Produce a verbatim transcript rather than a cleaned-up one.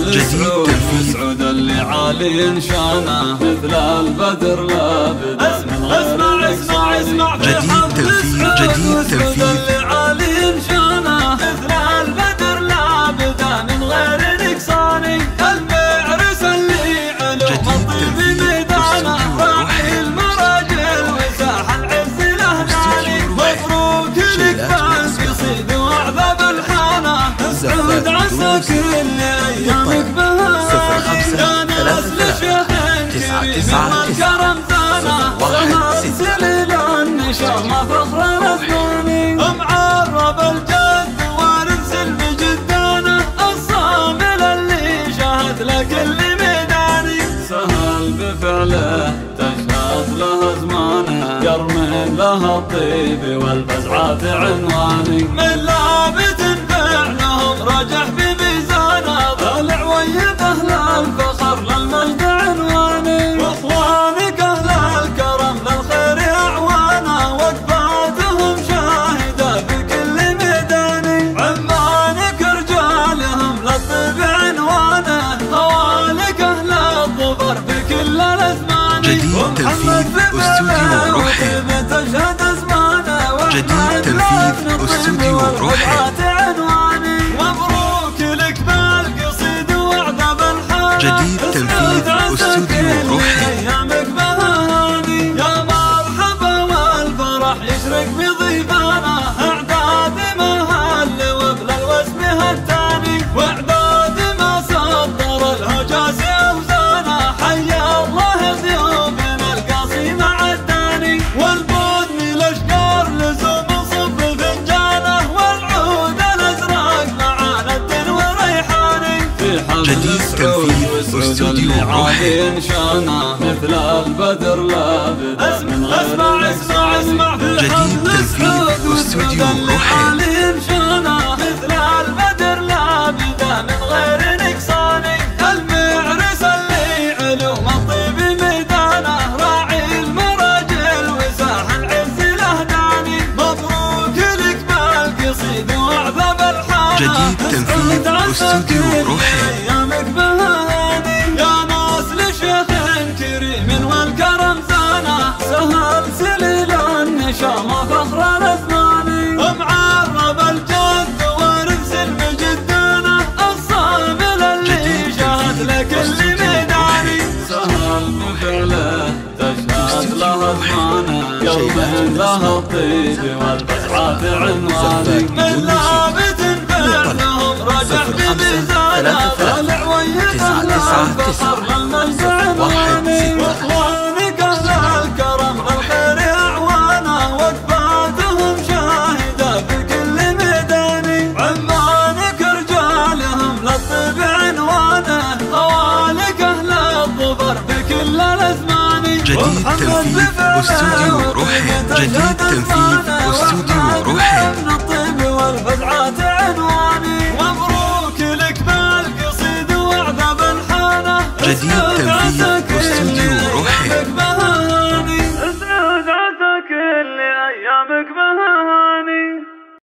جديد تنفيذ اللي عالي شانه مثل البدر لا بدا من غير اسمع اسمع جديد تنفيذ جديد تنفيذ اللي عالي شانه مثل البدر لا بدا من غير نقصان المعرس اللي علو الطيب ميدانه راعي المراجل وساح العز الاهداني مبروك لك بالقصيد وعذاب الحانه سعود عساك اللي ايامك بهاني يا ناس لشيخ كريم والكرم زانه سليل النشامه فخر الاثناني معرب الجد وارسل بجدانه الصامل اللي شهد لك اللي ميداني سهل بفعله تشهد له زمانه يرمي له الطيب والفزعات عنواني من لابت فعلهم رجح بميزانه طالع ويب اهل الفخر للمجد عنواني واخوانك اهل الكرم للخير اعوانه وقفاتهم شاهده بكل ميداني عمانك رجالهم للطيب عنوانه هوالك اهل الظفر بكل الازمان جديد تنفيذ استوديو روحي تشهد ازمانه جديد تنفيذ استوديو روحي جديد تنفيذ استوديو روحي ايامك بهاني يا مرحبا والفرح يشرق بضيفانا اعداد مهل وبل الوسم هالتاني واعداد ما صدر الهجاس اوزانا حيا الله ضيوفنا القاصي مع الداني والبن الاشجار لزوم صب فنجانه والعود الازرق مع ند وريحاني جديد تنفيذ استوديو روحي شانه مثل البدر لا بدا من غير اسمع اسمع جديد تنفيذ استوديو روحي شانه مثل البدر لا بدا من غير نقصان المعرس اللي علو الطيب ميدانه راعي المراجل وساح العز الاهداني مبروك لك بالقصيد وعذاب الحانه جديد تنفيذ استوديو روحي ايامك بهاني يا ناس لشيخ كريم والكرم زانه سهل سليل النشامه فخر الاثناني معرب الجد وارسل بجدانه الصامل اللي شهد لك اللي ميداني سهل بفعله تشهد له زمانه يوم له الطيب والفزعات عنواني من لابت فعلهم رجح بميزانه طالع ويب اهل الفخر للمجد عنواني واخوانك اهل الكرم للخير اعوانه وقفاتهم شاهده بكل ميداني عمانك رجالهم للطيب عنوانه هوالك اهل الظفر بكل الازمان جديد تنفيذ استوديو روحي جديد تنفيذ استوديو روحي من الطيب والفزعات عنواني مبروك لك بالقصيد وعذاب الحانه جديد تنفيذ استوديو روحي اسعد عساك اللي ايامك